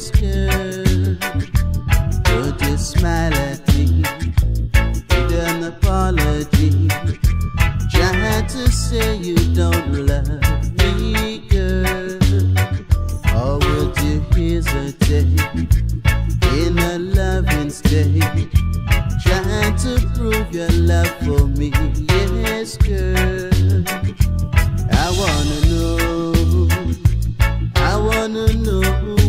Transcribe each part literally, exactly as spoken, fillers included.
Yes, girl, would you smile at me with an apology? Try to say you don't love me, girl, or would you hesitate in a loving state? Try to prove your love for me. Yes, girl, I wanna know, I wanna know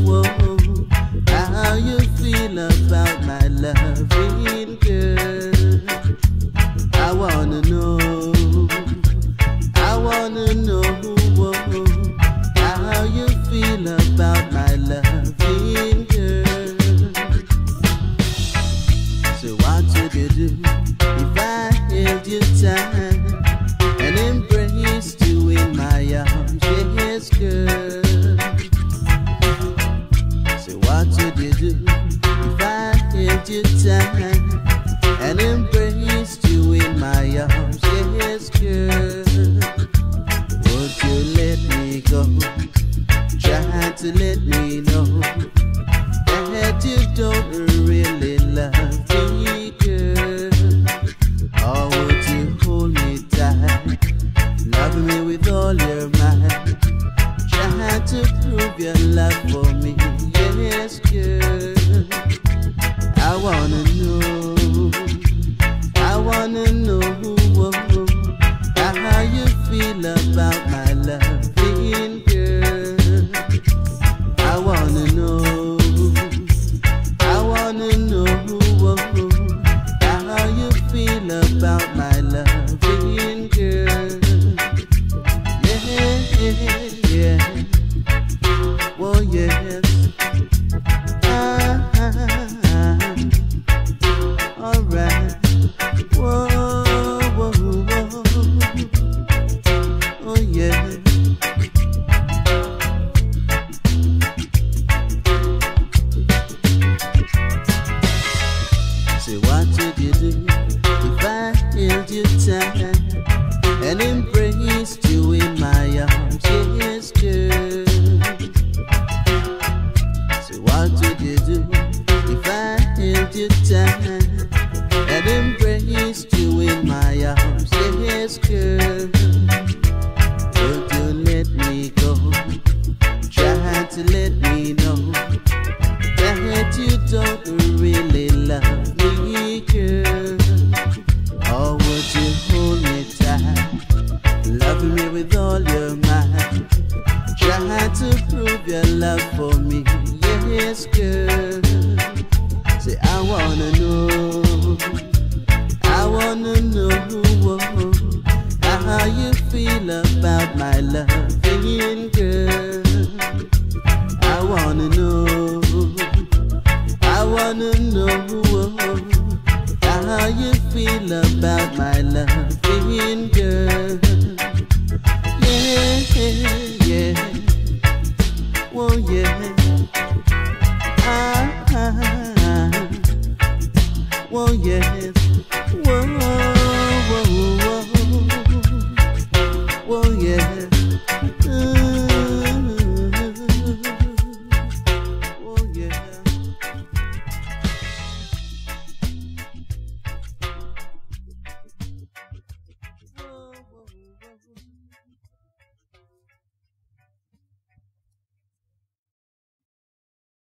how you feel about my loving, girl. I wanna know, I wanna know how you feel about my loving, girl. So what would you do if I held you tight and embraced you in my arms? Yes, girl. So what would you do if I held you tight and embraced you in my arms? Yes, girl. Would you let me go? Try to let me know that you don't really love me, girl. Or would you hold me tight, love me with all your might? Try to prove your love for me. Yes, girl, I wanna know, I wanna know how you feel about my loving, girl. I wanna know, I wanna know how you feel about my loving, girl. Yeah, yeah, oh yes. Alright, whoa, whoa, whoa, oh yeah. Say what would you do if I held you tight and embraced you in my arms? Yes, girl. Say what would you do if I held you tight and embraced you in my arms? Yes, girl. Would you let me go? Try to let me know that you don't really love me, girl. Or would you hold me tight, love me with all your might? Try to prove your love for me. Yes, girl. Say I wanna know, I wanna know how you feel about my loving, girl. I wanna know, I wanna know how you feel about my loving, girl. Yeah.